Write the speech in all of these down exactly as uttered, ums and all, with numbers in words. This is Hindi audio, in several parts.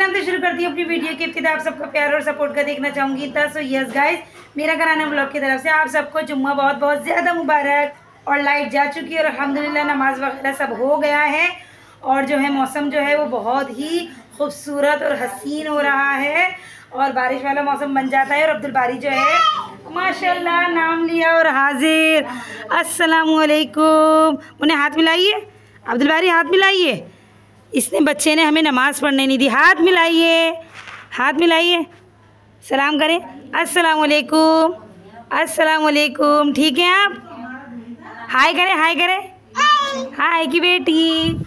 नाम से शुरू करती हूँ अपनी वीडियो की इब्तिदा। आप सबको प्यार और सपोर्ट का देखना चाहूँगी। सो यस गाइस, मेरा घराना ब्लॉग की तरफ से आप सबको जुम्मा बहुत बहुत ज़्यादा मुबारक। और लाइट जा चुकी है और अल्हम्दुलिल्लाह नमाज वगैरह सब हो गया है। और जो है मौसम जो है वो बहुत ही खूबसूरत और हसीन हो रहा है और बारिश वाला मौसम बन जाता है। और अब्दुल बारी जो है माशाल्लाह नाम लिया और हाजिर। अस्सलामु अलैकुम। उन्हें हाथ मिलाइए, अब्दुल बारी हाथ मिलाइए। इसने बच्चे ने हमें नमाज़ पढ़ने नहीं दी। हाथ मिलाइए, हाथ मिलाइए, सलाम करें। अस्सलामु अलैकुम, अस्सलामु अलैकुम। ठीक है आप? हाय करें, हाय करें, हाय की बेटी।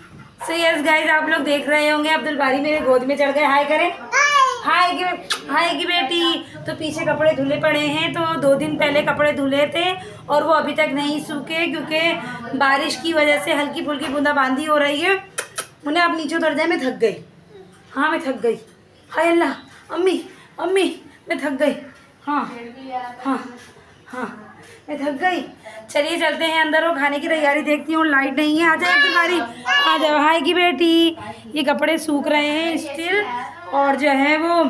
सो यस गाइस, आप लोग देख रहे होंगे अब्दुल बारी मेरे गोद में चढ़ गए। हाय करें, हाय की हाय की बेटी। तो पीछे कपड़े धुले पड़े हैं, तो दो दिन पहले कपड़े धुले थे और वो अभी तक नहीं सूखे क्योंकि बारिश की वजह से हल्की फुल्की बूंदाबांदी हो रही है। उन्हें अब नीचे उतर जाए, मैं थक गई। हाँ मैं थक गई। हाय अल्लाह, अम्मी अम्मी मैं थक गई। हाँ हाँ हाँ मैं थक गई। चलिए चलते हैं अंदर और खाने की तैयारी देखती हूँ। लाइट नहीं है। आ जाए अब्दुल बारी, आ जाओ। हाय की बेटी। ये कपड़े सूख रहे हैं स्टिल और जो है वो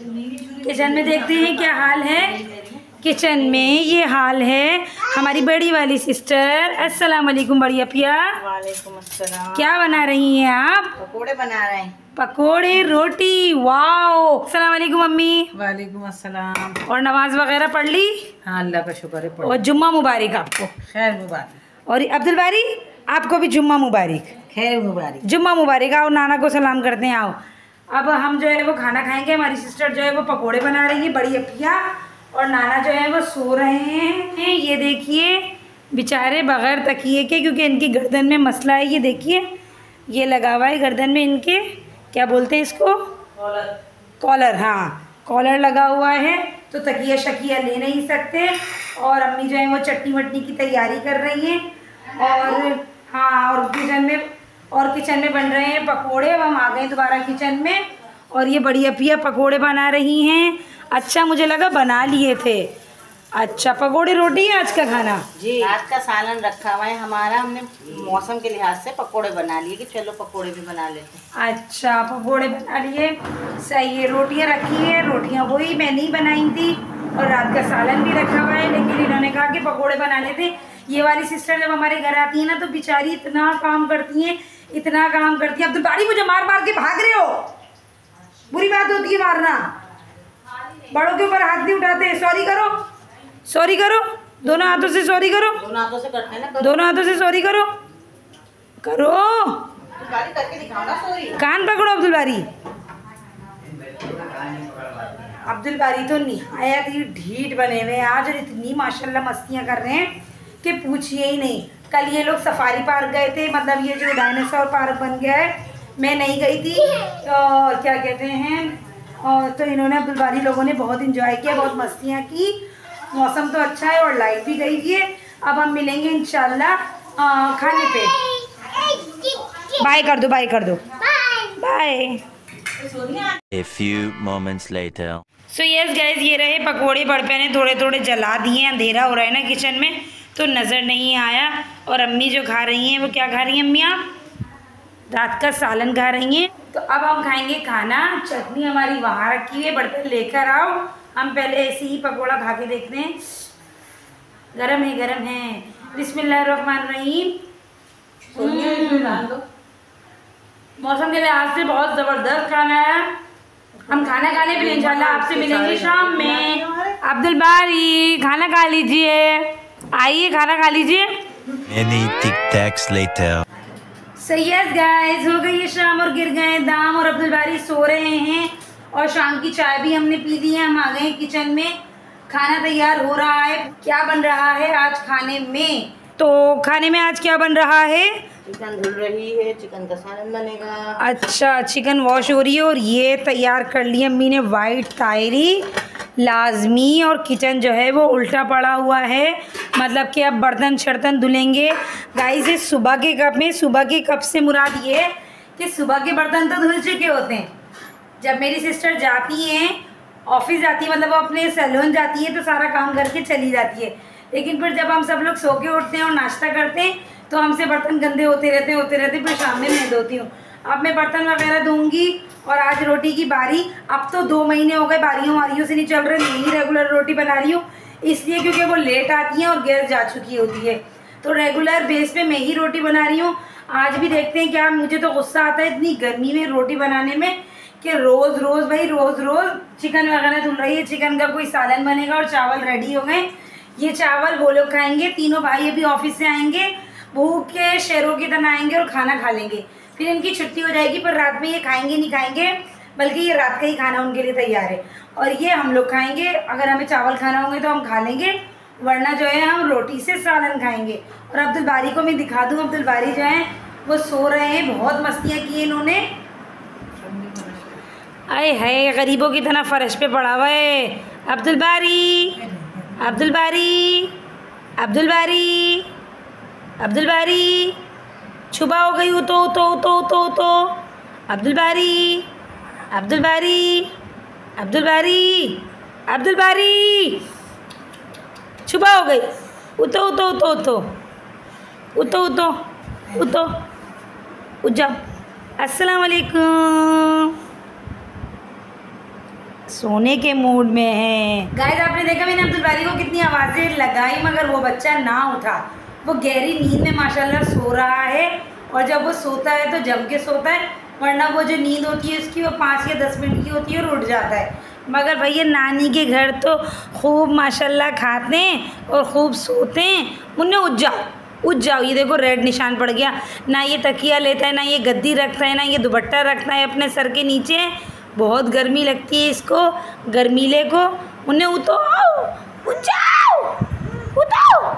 किचन में देखते हैं क्या हाल है। किचन में ये हाल है। हमारी बड़ी वाली सिस्टर, अस्सलाम वालेकुम बड़ी अपिया। वालेकुम अस्सलाम। क्या बना रही हैं आप? पकोड़े बना रहे हैं। पकोड़े रोटी, वाओ। अस्सलाम वालेकुम मम्मी। वालेकुम अस्सलाम। और नमाज वगैरह पढ़ ली? हाँ अल्लाह का शुक्र है। और जुम्मा मुबारक आपको। खैर मुबारक। और अब्दुल बारी आपको भी जुम्मा मुबारक। खैर मुबारक। जुम्मा मुबारक। आओ नाना को सलाम करते हैं। आओ अब हम जो है वो खाना खाएंगे। हमारी सिस्टर जो है वो पकोड़े बना रही है, बड़ी अपिया, और नाना जो है वो सो रहे हैं। ये देखिए बेचारे बगैर तकिए के, क्योंकि इनकी गर्दन में मसला है। ये देखिए ये लगा हुआ है गर्दन में इनके, क्या बोलते हैं इसको, कॉलर। कॉलर, हाँ कॉलर लगा हुआ है, तो तकिया शकिया ले नहीं सकते। और अम्मी जो है वो चटनी वटनी की तैयारी कर रही हैं। और हाँ और किचन में और किचन में बन रहे हैं पकोड़े। अब हम आ गए दोबारा किचन में और ये बड़ी अपिया पकोड़े बना रही हैं। अच्छा मुझे लगा बना लिए थे। अच्छा पकोड़े रोटी है आज का खाना जी। आज का सालन रखा हुआ है हमारा। हमने मौसम के लिहाज से पकोड़े बना लिए कि चलो पकोड़े भी बना लेते हैं। अच्छा पकोड़े बना लिए, सही है। रोटियां रखी है, रोटियां वही मैं नहीं बनाई थी। और रात का सालन भी रखा हुआ है, लेकिन इन्होंने कहा कि पकोड़े बना लेते। ये वाली सिस्टर जब हमारे घर आती है ना तो बेचारी इतना काम करती हैं, इतना काम करती है। अब्दुल बारी मुझे मार मार के भाग रहे हो, बुरी बात होती है मारना। बड़ों के ऊपर हाथ नहीं उठाते। सॉरी करो, सॉरी करो, दोनों हाथों से सॉरी करो। दोनों हाथों से करते हैं ना। दोनों हाथों से सॉरी करो, करो। करके दिखाओ ना सॉरी। कान पकड़ो अब्दुल बारी। अब्दुल बारी तो निहायत ही ढीठ बने हुए हैं आज और इतनी माशाल्लाह मस्तियाँ कर रहे हैं कि पूछिए ही नहीं। कल ये लोग सफारी पार्क गए थे, मतलब ये जो डायनासोर पार्क बन गया है, मैं नहीं गई थी। और क्या कहते हैं, और तो इन्होंने अब्दुल बारी लोगों ने बहुत इंजॉय किया, बहुत मस्तियाँ की। मौसम तो अच्छा है और लाइट भी गई है। अब हम मिलेंगे इंशाल्लाह खाने पे। बाय कर दो, बाय कर दो, bye. A few moments later. So yes guys, ये रहे पकोड़े। बड़पे ने थोड़े थोड़े जला दिए। अंधेरा हो रहा है ना किचन में तो नज़र नहीं आया। और अम्मी जो खा रही हैं वो क्या खा रही हैं अम्मी? आप रात का सालन खा रही हैं। तो अब हम खाएंगे खाना। चटनी हमारी वहाँ रखी हुई है, बर्तन लेकर आओ। हम पहले ऐसे ही पकोड़ा खा के देखते हैं। गरम है, गरम है। बिस्मिल्लाहिर्रहमानिर्रहीम। मौसम के लिहाज से बहुत ज़बरदस्त खाना है। हम खाना खाने पे इंशाल्लाह आपसे मिलेंगे शाम में। अब्दुल बारी खाना खा लीजिए, आइए खाना खा लीजिए। Many tic tacs later. So yes guys, हो गई है शाम और गिर गए दाम और अब्दुल बारी सो रहे हैं। और शाम की चाय भी हमने पी ली है। हम आ गए किचन में, खाना तैयार हो रहा है। क्या बन रहा है आज खाने में? तो खाने में आज क्या बन रहा है? चिकन धुल रही है, चिकन का सालन बनेगा। अच्छा चिकन वॉश हो रही है और ये तैयार कर ली अम्मी ने वाइट तायरी लाजमी। और किचन जो है वो उल्टा पड़ा हुआ है, मतलब कि अब बर्तन शर्तन धुलेंगे। गाइस ये सुबह के कप में, सुबह के कप से मुराद ये है कि सुबह के बर्तन तो धुल चुके होते हैं। जब मेरी सिस्टर जाती हैं ऑफिस जाती है, मतलब वो अपने सैलून जाती है तो सारा काम करके चली जाती है। लेकिन फिर जब हम सब लोग सो के उठते हैं और नाश्ता करते हैं तो हमसे बर्तन गंदे होते रहते हैं होते रहते फिर शाम में मैं धोती हूँ। अब मैं बर्तन वगैरह धोऊंगी और आज रोटी की बारी, अब तो दो महीने हो गए बारियों वारियों से नहीं चल रहे, यही रेगुलर रोटी बना रही हूँ, इसलिए क्योंकि वो लेट आती हैं और गैस जा चुकी होती है, तो रेगुलर बेस पे मैं ही रोटी बना रही हूँ। आज भी देखते हैं क्या, मुझे तो गुस्सा आता है इतनी गर्मी में रोटी बनाने में कि रोज़ रोज़ भाई रोज़ रोज़ चिकन वगैरह धुल रही है, चिकन का कोई सालन बनेगा और चावल रेडी हो गए। ये चावल वो लोग खाएंगे, तीनों भाई अभी ऑफिस से आएंगे, भूख के शेरों की तरह आएंगे और खाना खा लेंगे, फिर इनकी छुट्टी हो जाएगी। पर रात में ये खाएंगे नहीं खाएंगे, बल्कि ये रात का ही खाना उनके लिए तैयार है और ये हम लोग खाएंगे। अगर हमें चावल खाना होंगे तो हम खा लेंगे, वरना जो है हम रोटी से सालन खाएंगे। और अब्दुल बारी को मैं दिखा दूँ, अब्दुल बारी जो है वो सो रहे हैं, बहुत मस्तियाँ की इन्होंने। आए है गरीबों की तरह फर्श पे पड़ा हुआ है। अब्दुल बारी, अब्दुल बारी, अब्दुल बारी, अब्दुल बारी, छुपा हो गई, उतो उतो उतो उतो उतो। अब्दुल बारी, अब्दुल बारी, अब्दुल बारी, अब्दुल बारी, छुपा हो गई, उतो उतो उतो उतो उतो उतो उतो उठ जाओ। अस्सलाम वालेकुम। सोने के मूड में है गाइस। आपने देखा मैंने अब्दुल बारी को कितनी आवाज़ें लगाई, मगर वो बच्चा ना उठा। वो गहरी नींद में माशाल्लाह सो रहा है, और जब वो सोता है तो जम के सोता है, वरना वो जो नींद होती है उसकी वो पाँच या दस मिनट की होती है और उठ जाता है। मगर भैया नानी के घर तो खूब माशाल्लाह खाते हैं और खूब सोते हैं। मुन्ने उठ जाओ, उठ जाओ। ये देखो रेड निशान पड़ गया, ना ये तकिया लेता है, ना ये गद्दी रखता है, ना ये दुपट्टा रखता है अपने सर के नीचे। बहुत गर्मी लगती है इसको, गर्मीले को। उन्हें उठो, उठ जाओ, उठो।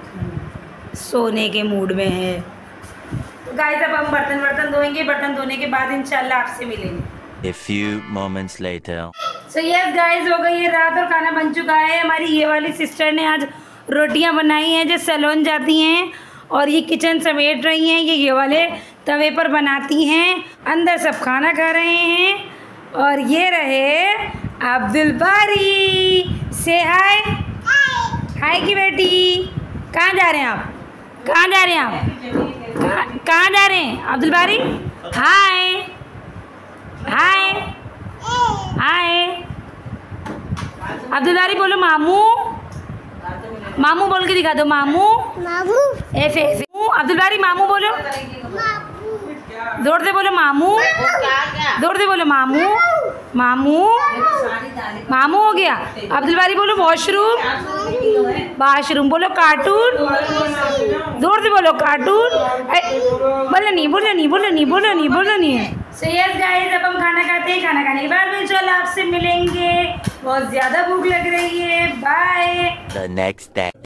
सोने के मूड में है। तो गाइस अब हम बर्तन बर्तन धोएंगे, बर्तन धोने के बाद इंशाल्लाह आपसे मिलेंगे। A few moments later. So yes guys, हो गई है रात और खाना बन चुका है। हमारी ये वाली सिस्टर ने आज रोटियां बनाई हैं जो सैलून जाती हैं, और ये किचन समेट रही हैं। ये ये वाले तवे पर बनाती हैं, अंदर सब खाना खा रहे हैं। और ये रहे अब्दुल बारी, से हाय हाय की बेटी। कहाँ जा रहे हैं आप, कहाँ जा रहे हैं आप, कहाँ कहाँ जा रहे हैं अब्दुल बारी? हाय हाय हाय। अब्दुल बारी बोलो मामू, मामू बोल के दिखा दो। मामू, मामू ऐसे ऐसे। अब्दुल बारी मामू बोलो, जोर से बोलो मामू, जोर से बोलो मामू, मामू, मामू हो गया। अब्दुल बारी बोलो वॉशरूम, वॉशरूम बोलो। कार्टून, जोर से बोलो कार्टून। बोलो नहीं, बोलो नहीं, बोलो नहीं, बोलो नहीं, बोलो नहीं। सो यस गाइस, अब हम खाना खाते हैं। खाना खाने के बाद में इंशाल्लाह आपसे मिलेंगे। बहुत ज़्यादा भूख लग रही है। बाय। The next day.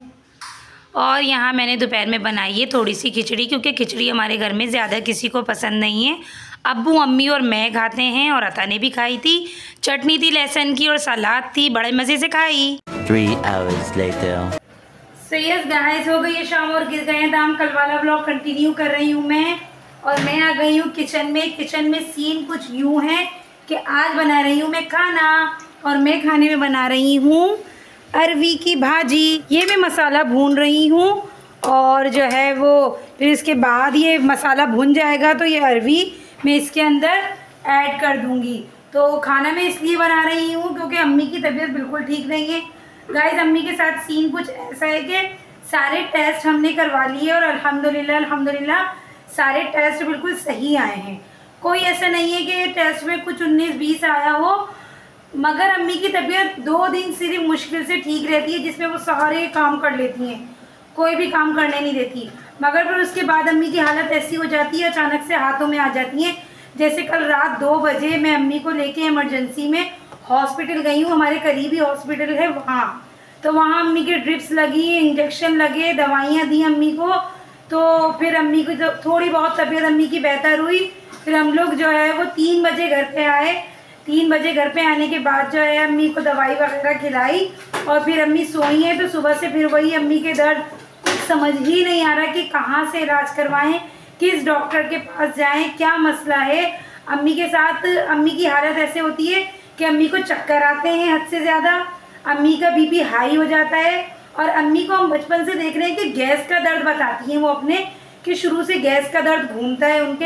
और यहाँ मैंने दोपहर में बनाई है थोड़ी सी खिचड़ी, क्योंकि खिचड़ी हमारे घर में ज़्यादा किसी को पसंद नहीं है। अब्बू, अम्मी और मैं खाते हैं, और अता ने भी खाई थी। चटनी थी लहसुन की और सलाद थी, बड़े मज़े से खाई। Three hours later. So yes guys, हो गई है शाम और गिर गए हैं दाम। कल वाला ब्लॉग कंटिन्यू कर रही हूँ मैं, और मैं आ गई हूँ किचन में। किचन में सीन कुछ यूँ है कि आज बना रही हूँ मैं खाना, और मैं खाने में बना रही हूँ अरवी की भाजी। ये मैं मसाला भून रही हूँ, और जो है वो फिर इसके बाद ये मसाला भुन जाएगा तो ये अरवी मैं इसके अंदर ऐड कर दूँगी। तो खाना मैं इसलिए बना रही हूँ क्योंकि अम्मी की तबीयत बिल्कुल ठीक नहीं है। गाइस, अम्मी के साथ सीन कुछ ऐसा है कि सारे टेस्ट हमने करवा लिए, और अल्हम्दुलिल्लाह अल्हम्दुलिल्लाह सारे टेस्ट बिल्कुल सही आए हैं। कोई ऐसा नहीं है कि टेस्ट में कुछ उन्नीस बीस आया हो, मगर अम्मी की तबीयत दो दिन सिर्फ मुश्किल से ठीक रहती है, जिसमें वो सारे काम कर लेती हैं, कोई भी काम करने नहीं देती। मगर फिर उसके बाद अम्मी की हालत ऐसी हो जाती है, अचानक से हाथों में आ जाती हैं। जैसे कल रात दो बजे मैं अम्मी को लेके इमरजेंसी में हॉस्पिटल गई हूँ, हमारे करीबी हॉस्पिटल है वहाँ। तो वहाँ अम्मी के ड्रिप्स लगी, इंजेक्शन लगे, दवाइयाँ दी अम्मी को। तो फिर अम्मी को जब थोड़ी बहुत तबीयत अम्मी की बेहतर हुई, फिर हम लोग जो है वो तीन बजे घर पे आए। तीन बजे घर पे आने के बाद जो है अम्मी को दवाई वगैरह खिलाई, और फिर अम्मी सोई हैं। तो सुबह से फिर वही अम्मी के दर्द, कुछ समझ ही नहीं आ रहा कि कहाँ से इलाज करवाएं, किस डॉक्टर के पास जाएं, क्या मसला है अम्मी के साथ। अम्मी की हालत ऐसे होती है कि अम्मी को चक्कर आते हैं हद से ज़्यादा, अम्मी का बीपी हाई हो जाता है, और अम्मी को हम बचपन से देख रहे हैं कि गैस का दर्द बताती हैं वो अपने, कि शुरू से गैस का दर्द घूमता है उनके,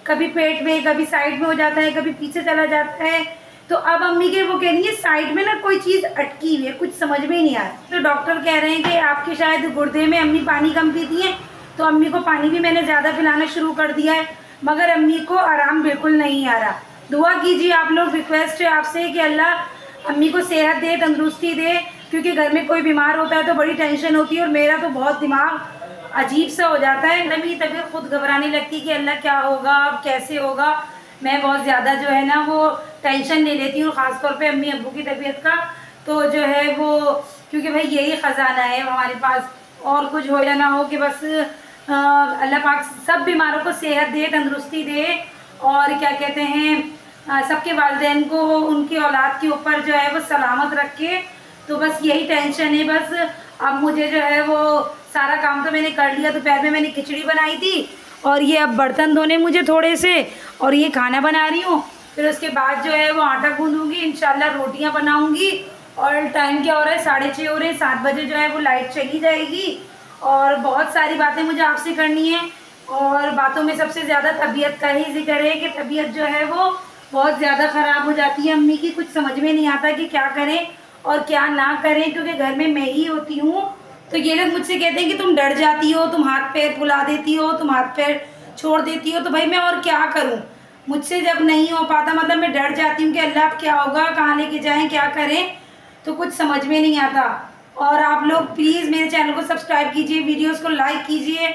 कभी पेट में, कभी साइड में हो जाता है, कभी पीछे चला जाता है। तो अब अम्मी के वो कह रही है साइड में ना कोई चीज़ अटकी हुई है, कुछ समझ में ही नहीं आ रहा। तो डॉक्टर कह रहे हैं कि आपके शायद गुर्दे में, अम्मी पानी कम पीती हैं, तो अम्मी को पानी भी मैंने ज़्यादा पिलाना शुरू कर दिया है, मगर अम्मी को आराम बिल्कुल नहीं आ रहा। दुआ कीजिए आप लोग, रिक्वेस्ट है आपसे कि अल्लाह अम्मी को सेहत दे, तंदुरुस्ती दे, क्योंकि घर में कोई बीमार होता है तो बड़ी टेंशन होती है और मेरा तो बहुत दिमाग अजीब सा हो जाता है। मेरी तबीयत खुद घबराने लगती है कि अल्लाह क्या होगा, अब कैसे होगा। मैं बहुत ज़्यादा जो है ना वो टेंशन ले लेती हूँ, ख़ासतौर पे अम्मी अब्बू की तबीयत का। तो जो है वो, क्योंकि भाई यही ख़जाना है हमारे पास, और कुछ हो या ना हो कि बस अल्लाह पाक सब बीमारों को सेहत दे, तंदुरुस्ती दे, और क्या कहते हैं सबके वालिदैन को उनकी औलाद के ऊपर जो है वो सलामत रखे। तो बस यही टेंशन है। बस अब मुझे जो है वो सारा काम तो मैंने कर लिया। दोपहर में मैंने खिचड़ी बनाई थी और ये अब बर्तन धोने मुझे थोड़े से, और ये खाना बना रही हूँ। फिर उसके बाद जो है वो आटा गूंदूँगी, इंशाल्लाह रोटियाँ बनाऊँगी। और टाइम क्या हो रहा है, साढ़े छः हो रहे हैं, सात बजे जो है वो लाइट चली जाएगी। और बहुत सारी बातें मुझे आपसे करनी है, और बातों में सबसे ज़्यादा तबीयत का ही जिक्र है कि तबीयत जो है वो बहुत ज़्यादा ख़राब हो जाती है अम्मी की। कुछ समझ में नहीं आता कि क्या करें और क्या ना करें, क्योंकि घर में मैं ही होती हूँ। तो ये लोग मुझसे कहते हैं कि तुम डर जाती हो, तुम हाथ पैर फुला देती हो, तुम हाथ पैर छोड़ देती हो। तो भाई मैं और क्या करूँ, मुझसे जब नहीं हो पाता, मतलब मैं डर जाती हूँ कि अल्लाह अब क्या होगा, कहाँ लेके जाएं, क्या करें, तो कुछ समझ में नहीं आता। और आप लोग प्लीज़ मेरे चैनल को सब्सक्राइब कीजिए, वीडियोस को लाइक कीजिए,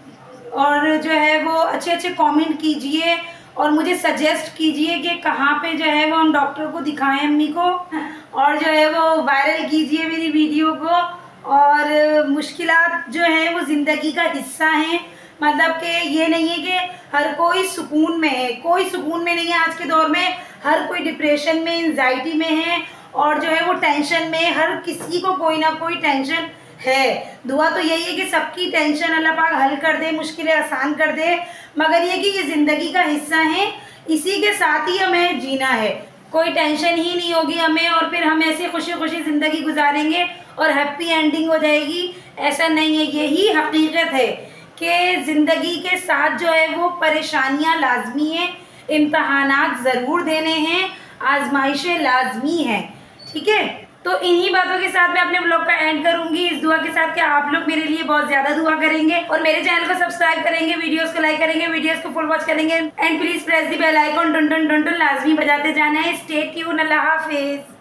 और जो है वो अच्छे अच्छे कमेंट कीजिए, और मुझे सजेस्ट कीजिए कि कहाँ पे जो है वो हम डॉक्टर को दिखाएं अम्मी को, और जो है वो वायरल कीजिए मेरी वीडियो को। और मुश्किलात जो है वो ज़िंदगी का हिस्सा हैं, मतलब कि ये नहीं है कि हर कोई सुकून में है, कोई सुकून में नहीं है आज के दौर में। हर कोई डिप्रेशन में, एंजाइटी में है, और जो है वो टेंशन में। हर किसी को कोई ना कोई टेंशन है। दुआ तो यही है कि सबकी टेंशन अल्लाह पाक हल कर दे, मुश्किलें आसान कर दे। मगर ये कि ये ज़िंदगी का हिस्सा है, इसी के साथ ही हमें जीना है। कोई टेंशन ही नहीं होगी हमें, और फिर हम ऐसे खुशी खुशी ज़िंदगी गुजारेंगे और हैप्पी एंडिंग हो जाएगी, ऐसा नहीं है। यही हकीकत है कि ज़िंदगी के साथ जो है वो परेशानियां लाजमी हैं, इम्तहानात ज़रूर देने हैं, आजमाइशें लाजमी हैं, ठीक है। तो इन्हीं बातों के साथ मैं अपने ब्लॉग का एंड करूंगी, इस दुआ के साथ कि आप लोग मेरे लिए बहुत ज़्यादा दुआ करेंगे और मेरे चैनल को सब्सक्राइब करेंगे, वीडियोस को लाइक करेंगे, वीडियोस को फुल वॉच करेंगे, and please press the bell icon, टन टन टन टन लाजमी बजाते जाना है। स्टे ट्यून, अल्लाह हाफिज़।